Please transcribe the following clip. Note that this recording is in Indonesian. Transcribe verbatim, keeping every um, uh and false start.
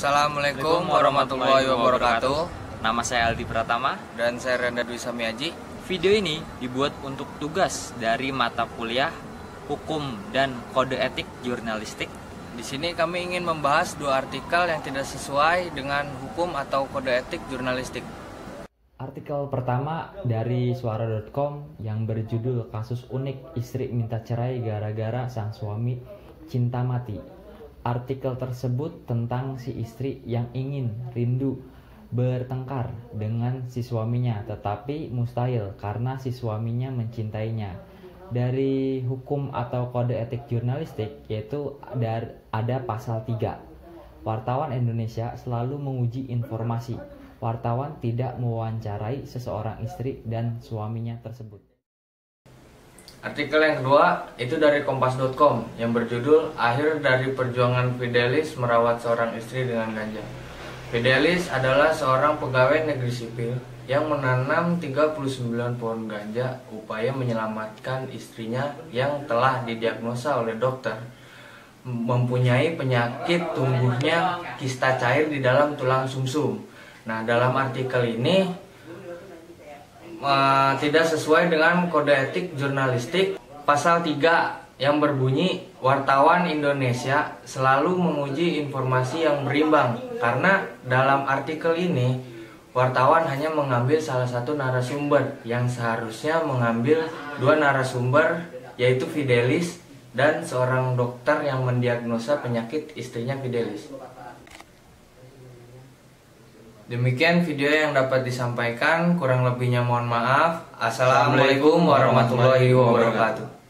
Assalamualaikum warahmatullahi wabarakatuh. Nama saya Aldi Pratama Dan saya Renda Dwi Samiaji. Video ini dibuat untuk tugas dari mata kuliah Hukum dan Kode Etik Jurnalistik. Di sini kami ingin membahas dua artikel yang tidak sesuai dengan hukum atau kode etik jurnalistik. Artikel pertama dari suara dot com yang berjudul Kasus Unik Istri Minta Cerai Gara-gara Sang Suami Cinta Mati. Artikel tersebut tentang si istri yang ingin rindu bertengkar dengan si suaminya, tetapi mustahil karena si suaminya mencintainya. Dari hukum atau kode etik jurnalistik, yaitu ada pasal tiga. Wartawan Indonesia selalu menguji informasi. Wartawan tidak mewawancarai seseorang istri dan suaminya tersebut. Artikel yang kedua itu dari kompas dot com yang berjudul Akhir dari Perjuangan Fidelis Merawat Seorang Istri dengan Ganja. Fidelis adalah seorang pegawai negeri sipil yang menanam tiga puluh sembilan pohon ganja upaya menyelamatkan istrinya yang telah didiagnosa oleh dokter mempunyai penyakit tumbuhnya kista cair di dalam tulang sumsum. Nah, dalam artikel ini Uh, tidak sesuai dengan kode etik jurnalistik pasal tiga yang berbunyi wartawan Indonesia selalu menguji informasi yang berimbang, karena dalam artikel ini wartawan hanya mengambil salah satu narasumber yang seharusnya mengambil dua narasumber, yaitu Fidelis dan seorang dokter yang mendiagnosa penyakit istrinya Fidelis. Demikian video yang dapat disampaikan, kurang lebihnya mohon maaf. Assalamualaikum warahmatullahi wabarakatuh.